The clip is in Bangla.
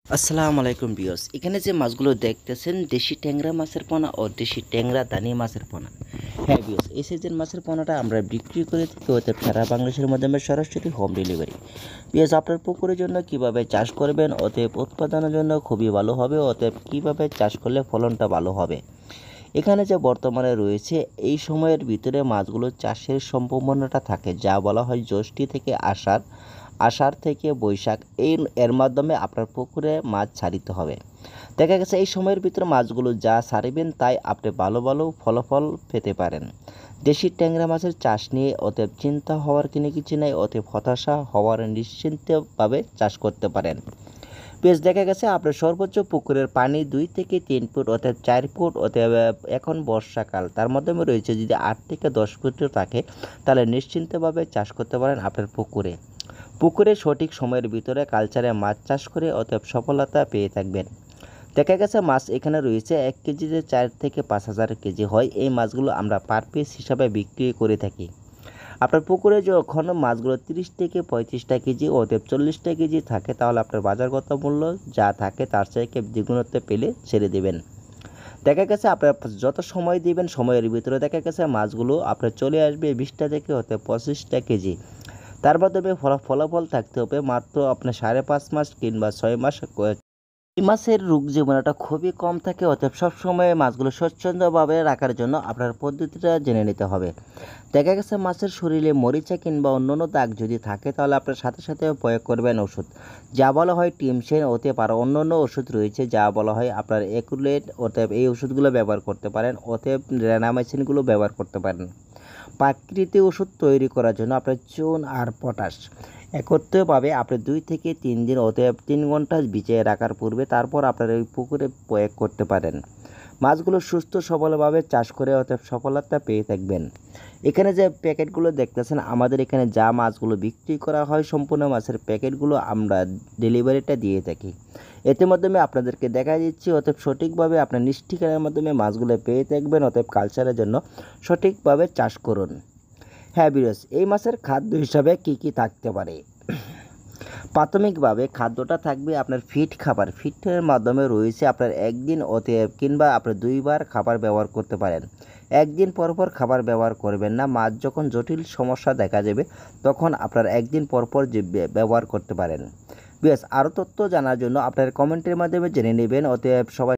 আসসালামু আলাইকুম ভিউয়ার্স। এখানে যে মাছগুলো দেখতেছেন দেশি ট্যাংরা মাছের পোনা ও দেশি ট্যাংরা দানি মাছের পোনা। হ্যাঁ ভিউয়ার্স, এই সিজন মাছের পোনাটা আমরা বিক্রি করে থাকি অতএব সারা বাংলাদেশের মাধ্যমে সরাসরি হোম ডেলিভারি। ভিউয়ার্স, আপনার পুকুরের জন্য কিভাবে চাষ করবেন, অতএব উৎপাদনের জন্য খুবই ভালো হবে, অতএব কিভাবে চাষ করলে ফলনটা ভালো হবে। এখানে যে বর্তমানে রয়েছে এই সময়ের ভিতরে মাছগুলো চাষের সম্ভাবনাটা থাকে, যা বলা হয় জ্যৈষ্ঠ থেকে আষাঢ়, আষাঢ় থেকে বৈশাখ। এর মাধ্যমে আপনার পুকুরে মাছ ছাড়িতে হবে। দেখা গেছে এই সময়ের ভিতরে মাছগুলো যা ছাড়িবেন তাই আপনি ভালো ভালো ফলাফল পেতে পারেন। দেশি ট্যাংরা মাছের চাষ নিয়ে অতএব চিন্তা হওয়ার কিছু নাই, অতএব হতাশা হওয়ার নিশ্চিন্তভাবে চাষ করতে পারেন। বেশ, দেখা গেছে আপনার সর্বোচ্চ পুকুরের পানি 2 থেকে 3 ফুট অর্থাৎ 4 ফুট, অতএব এখন বর্ষাকাল, তার মাধ্যমে রয়েছে যদি 8 থেকে 10 ফুটও থাকে তাহলে নিশ্চিন্তভাবে চাষ করতে পারেন আপনার পুকুরে। পুকুরে সঠিক সময়ের ভিতরে কালচারে মাছ চাষ করে অতএব সফলতা পেয়ে থাকবেন। দেখা গেছে মাছ এখানে রয়েছে 1 কেজিতে 4 থেকে 5,000 কেজি হয়। এই মাছগুলো আমরা পার পিস হিসাবে বিক্রি করে থাকি। আপনার পুকুরে যখন মাছগুলো 30 থেকে 35টা কেজি অতএব 40টা কেজি থাকে তাহলে আপনার বাজারগত মূল্য যা থাকে তার থেকে দ্বিগুণত্ব পেলে ছেড়ে দেবেন। দেখা গেছে আপনার যত সময় দিবেন সময়ের ভিতরে দেখা গেছে মাছগুলো আপনার চলে আসবে 20টা থেকে অতএব 25টা কেজি। তার মাধ্যমে ফলাফল থাকতে হবে মাত্র আপনার 5.5 মাস কিংবা 6 মাস। এই মাছের রোগ জীবাণুটা খুবই কম থাকে, অতএব সবসময় মাছগুলো স্বচ্ছন্দভাবে রাখার জন্য আপনার পদ্ধতিটা জেনে নিতে হবে। দেখা গেছে মাছের শরীরে মরিচা কিংবা অন্যান্য দাগ যদি থাকে তাহলে আপনার সাথে সাথে প্রয়োগ করবেন ওষুধ, যা বলা হয় টিমসেন। অতএব আরও অন্যান্য ওষুধ রয়েছে যা বলা হয় আপনার একুলেট, অতএব এই ওষুধগুলো ব্যবহার করতে পারেন, অতএব রেনামাইসিনগুলো ব্যবহার করতে পারেন। প্রাকৃতিক ওষুধ তৈরি করার জন্য আপনার চুন আর পটাশ একত্রিতভাবে আপনি 2 থেকে 3 দিন অতএব 3 ঘন্টা ভিজিয়ে রাখার পূর্বে তারপর আপনার এই পুকুরে প্রয়োগ করতে পারেন। মাছগুলো সুস্থ সবলভাবে চাষ করে অতএব সফলতা পেয়ে থাকবেন। এখানে যে প্যাকেটগুলো দেখতেছেন আমাদের এখানে যা মাছগুলো বিক্রি করা হয় সম্পূর্ণ মাছের প্যাকেটগুলো আমরা ডেলিভারিটা দিয়ে থাকি। এতে মাধ্যমে আপনাদেরকে দেখা দিচ্ছি, অতএব সঠিকভাবে আপনার নিজ ঠিকানার মাধ্যমে মাছগুলো পেয়ে থাকবেন। অতএব কালচারের জন্য সঠিকভাবে চাষ করুন। হ্যাঁ ভিউয়ার্স, এই মাছের খাদ্য হিসাবে কি কি থাকতে পারে? প্রাথমিকভাবে খাদ্যটা থাকবে আপনার ফিড খাবার। ফিডের মাধ্যমে রয়েছে আপনার একদিন অতএব কিংবা আপনার 2বার খাবার ব্যবহার করতে পারেন। একদিন পর পর খাবার ব্যবহার করবেন না। মাছ যখন জটিল সমস্যা দেখা যাবে তখন আপনার একদিন পর পর যে ব্যবহার করতে পারেন। বেশ, আরও তথ্য জানার জন্য আপনার কমেন্টের মাধ্যমে জেনে নেবেন। অতএব সবাই